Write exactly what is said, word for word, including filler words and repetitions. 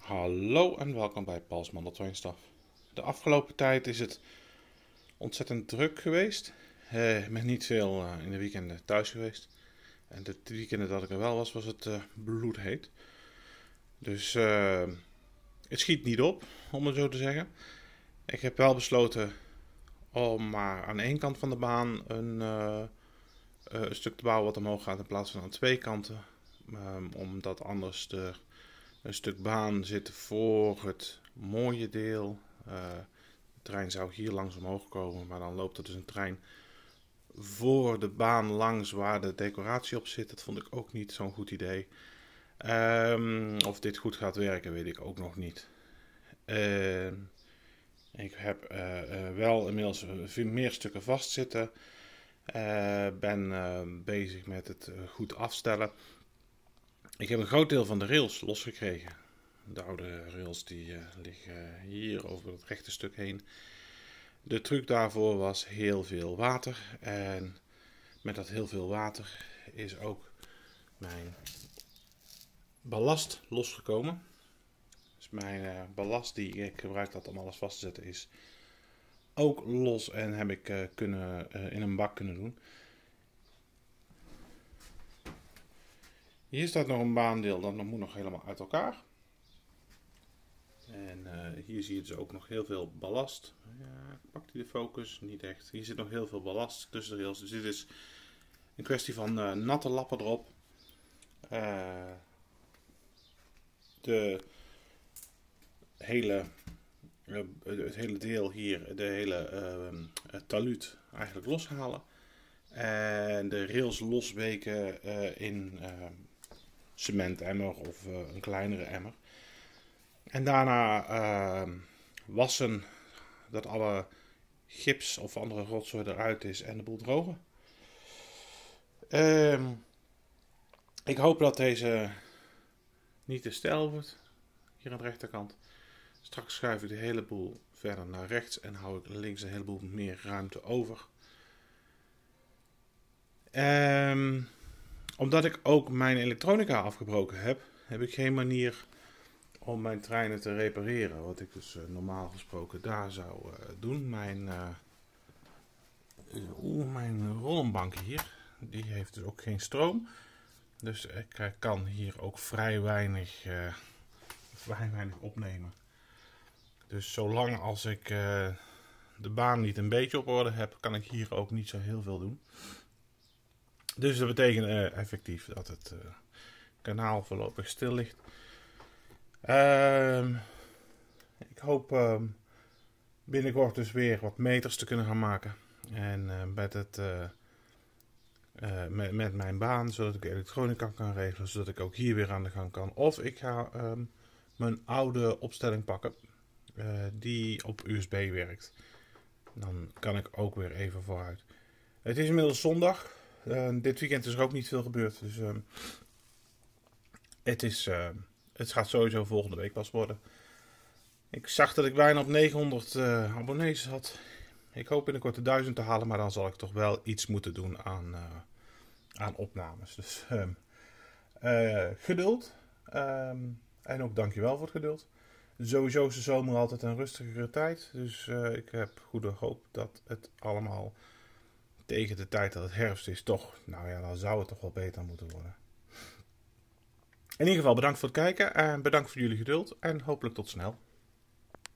Hallo en welkom bij Paul's Mandeltwijnstaf. De afgelopen tijd is het ontzettend druk geweest. Eh, ik ben niet veel uh, in de weekenden thuis geweest. En de weekenden dat ik er wel was, was het uh, bloedheet. Dus uh, het schiet niet op, om het zo te zeggen. Ik heb wel besloten om maar aan één kant van de baan een, uh, uh, een stuk te bouwen wat omhoog gaat in plaats van aan twee kanten. Um, omdat anders er een stuk baan zit voor het mooie deel. Uh, de trein zou hier langs omhoog komen, maar dan loopt er dus een trein voor de baan langs waar de decoratie op zit. Dat vond ik ook niet zo'n goed idee. Um, of dit goed gaat werken, weet ik ook nog niet. Uh, ik heb uh, uh, wel inmiddels veel meer stukken vastzitten. Uh, ben uh, bezig met het uh, goed afstellen. Ik heb een groot deel van de rails losgekregen. De oude rails die uh, liggen hier over het rechte stuk heen. De truc daarvoor was heel veel water. En met dat heel veel water is ook mijn ballast losgekomen. Dus mijn uh, ballast die ik gebruikt had om alles vast te zetten is ook los en heb ik uh, kunnen, uh, in een bak kunnen doen. Hier staat nog een baandeel, dat moet nog helemaal uit elkaar. En uh, hier zie je dus ook nog heel veel ballast. Ja, pakt hij de focus? Niet echt. Hier zit nog heel veel ballast tussen de rails. Dus dit is een kwestie van uh, natte lappen erop. Uh, de hele, uh, het hele deel hier, de hele uh, taluut eigenlijk loshalen. En de rails losweken uh, in uh, cementemmer of uh, een kleinere emmer. En daarna uh, wassen dat alle gips of andere rotzooi eruit is en de boel drogen. Uh, ik hoop dat deze niet te steil wordt. Hier aan de rechterkant. Straks schuif ik de hele boel verder naar rechts en hou ik links een heleboel meer ruimte over. Uh, omdat ik ook mijn elektronica afgebroken heb, heb ik geen manier om mijn treinen te repareren. Wat ik dus uh, normaal gesproken daar zou uh, doen. Mijn, uh, uh, mijn rollenbank hier, die heeft dus ook geen stroom. Dus ik uh, kan hier ook vrij weinig, uh, vrij weinig opnemen. Dus zolang als ik uh, de baan niet een beetje op orde heb, kan ik hier ook niet zo heel veel doen. Dus dat betekent uh, effectief dat het uh, kanaal voorlopig stil ligt. Uh, ik hoop uh, binnenkort dus weer wat meters te kunnen gaan maken. En uh, met, het, uh, uh, met, met mijn baan, zodat ik elektronica kan regelen, zodat ik ook hier weer aan de gang kan. Of ik ga uh, mijn oude opstelling pakken, uh, die op U S B werkt. Dan kan ik ook weer even vooruit. Het is inmiddels zondag. Uh, dit weekend is er ook niet veel gebeurd. Dus uh, het, is, uh, het gaat sowieso volgende week pas worden. Ik zag dat ik bijna op negenhonderd uh, abonnees had. Ik hoop binnenkort de duizend te halen. Maar dan zal ik toch wel iets moeten doen aan, uh, aan opnames. Dus uh, uh, geduld. Um, en ook dankjewel voor het geduld. Sowieso is de zomer altijd een rustigere tijd. Dus uh, ik heb goede hoop dat het allemaal tegen de tijd dat het herfst is toch, nou ja, dan zou het toch wel beter moeten worden. In ieder geval bedankt voor het kijken en bedankt voor jullie geduld en hopelijk tot snel.